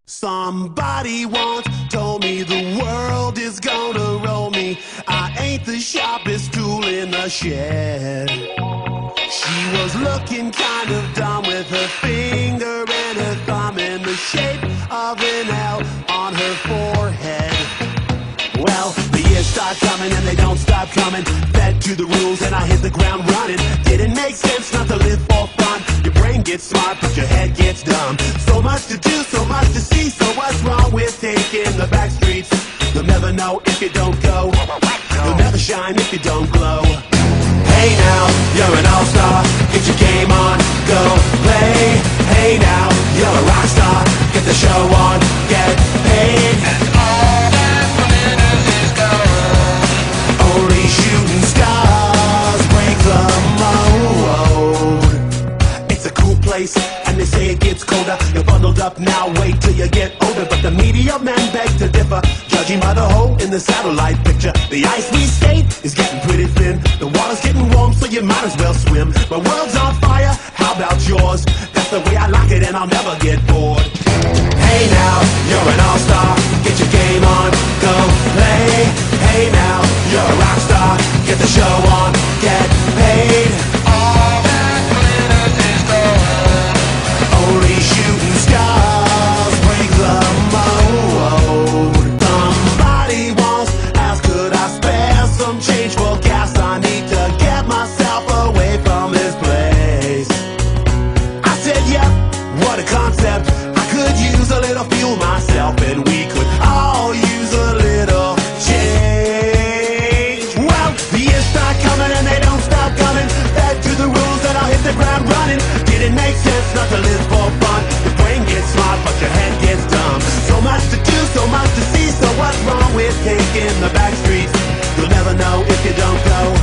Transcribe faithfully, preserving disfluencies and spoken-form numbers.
Somebody once told me the world is gonna roll me. I ain't the sharpest tool in the shed. She was looking kind of dumb with her finger and her thumb in the shape of an L on her forehead. Well, the years start coming and they don't stop coming. Fed to the rules and I hit the ground running. Didn't make sense not to live for fun. Your brain gets smart but your head gets dumb. So much to do, so much to see. So what's wrong with taking the back streets? You'll never know if you don't go. You'll never shine if you don't glow. Hey now, you're an all-star. Get your game on, go play. Hey now, you're a rock star. Get the show on, get paid. And all that glitters is gold. Only shooting stars break the mold. It's a cool place, and they say it gets colder. You're bundled up now, wait till you get older. But the media men beg to differ, judging by the hole in the satellite picture. The ice we skate is getting pretty thin. The water's getting warm, so you might as well swim. My world's on fire, how about yours? That's the way I like it, and I'll never get bored. Hey now, you're an all-star. Get your game on, go play. Hey now, you're a rock star. Get the show on, get paid. All that glitters is gold. Only shooting stars break the mold. Somebody once asked, could I spare some change for gas? I need to get myself away from this place. I said, yep, what a concept. I could use a little fuel myself, and we could all use a little change. Well, the years start coming and they don't stop coming. Fed to the rules and I'll hit the ground running. Didn't make sense not to live for fun. Your brain gets smart but your head gets dumb. So much to do, so much to see. So what's wrong with taking the back streets? You'll never know if you don't go.